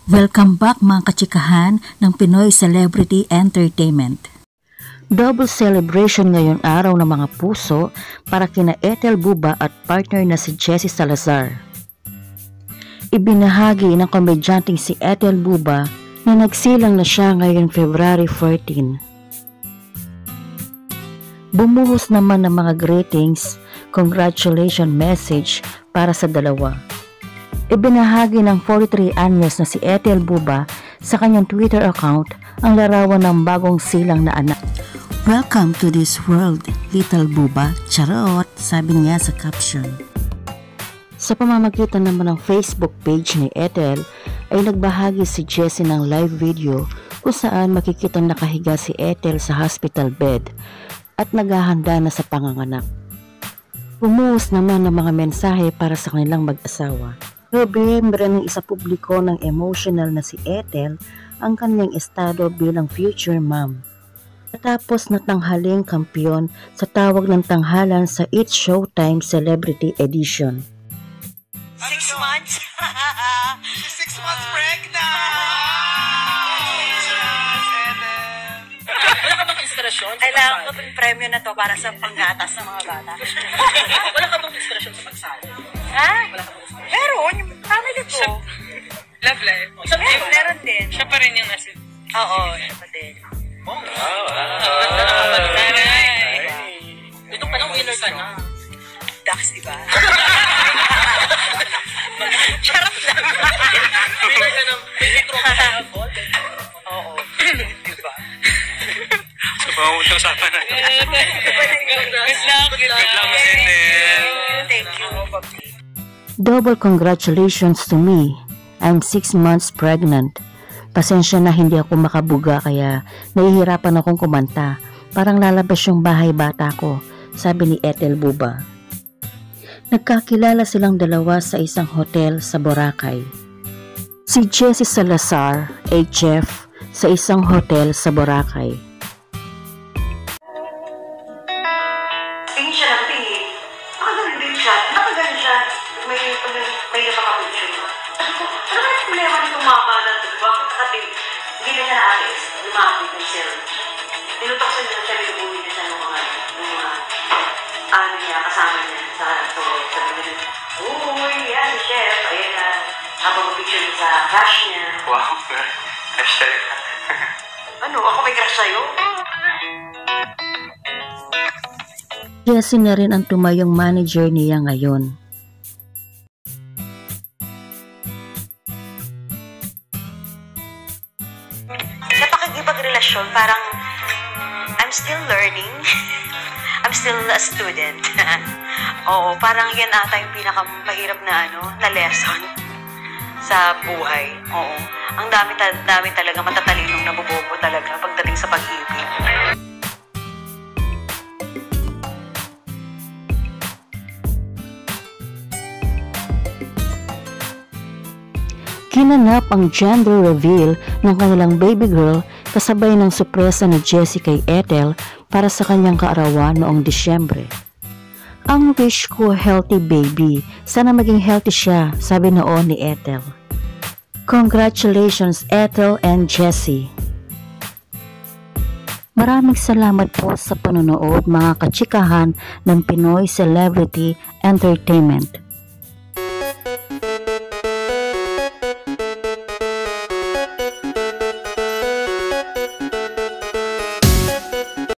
Welcome back mga kachikahan ng Pinoy Celebrity Entertainment. Double celebration ngayong araw ng mga puso para kina Ethel Buba at partner na si Jessie Salazar. Ibinahagi ng komedyanteng si Ethel Buba na nagsilang na siya ngayong February 14. Bumuhos naman ng mga greetings, congratulations message para sa dalawa. Ibinahagi ng 43 anyos na si Ethel Buba sa kanyang Twitter account ang larawan ng bagong silang na anak. Welcome to this world, little Buba. Charot, sabi niya sa caption. Sa pamamagitan naman ng Facebook page ni Ethel ay nagbahagi si Jessie ng live video kung saan makikita nakahiga si Ethel sa hospital bed at naghahanda na sa panganganak. Bumuhos naman ng mga mensahe para sa kanilang mag-asawa. Nobyembre ng isa publiko ng emotional na si Ethel ang kanyang estado bilang future mom. Tapos natanghaling kampiyon sa tawag ng tanghalan sa It's Showtime Celebrity Edition. 6 months? 6 months pregnant! Wala ka bang inspirasyon? Kailangan ko itong premyo na to para sa panggatas ng mga bata. Wala ka bang inspirasyon sa pagsali? Ha? Wala ka bang inspirasyon? Meron, yung family ko. Love life. Meron din. Siya pa rin yung nasa... Oo, siya pa din. Oh, ito pa lang winner ka na. Ducks, diba? Charot lang. Winner ka ng Petro ka na. Oo. Diba? So, pangungutang-usapan natin. Good luck. Good luck, Ethel. Thank you. Double congratulations to me. I'm 6 months pregnant. Pasensya na hindi ako makabuga kaya nahihirapan akong kumanta. Parang lalabas yung bahay bata ko, sabi ni Ethel Buba. Nagkakilala silang dalawa sa isang hotel sa Boracay. Si Jessie Salazar ay chef sa isang hotel sa Boracay. Tingin siya ng tingin. Nakagaling din siya. Nakagaling siya. May napaka-picture mo. Ano ba yung problema nitong mga bata? Bakit kasi hindi na siya naalis? Lumapit ng sir. Dinutok sa niya siya, binubuhin niya siya ng mga ano niya, kasama niya sa toilet. Sabi niya, uy, yan, si chef. Ayan na. Habang mag-picture niya sa crush niya. Wow, hashtag. Ano, ako may crush sa'yo? Jessie na rin ang tumayong manager niya ngayon. Sa pakikipagrelasyon, parang I'm still learning. I'm still a student. Oo, parang yan ata yung pinakamahirap na lesson sa buhay. Oo. Ang dami talaga matatalinong nabubobo talaga pagdating sa pag-ibig. Kinanap ang gender reveal ng kanilang baby girl kasabay ng sorpresa ni Jessie kay Ethel para sa kanyang kaarawan noong Disyembre. Ang wish ko healthy baby, sana maging healthy siya, sabi noon ni Ethel. Congratulations Ethel and Jessie. Maraming salamat po sa panonood mga kachikahan ng Pinoy Celebrity Entertainment.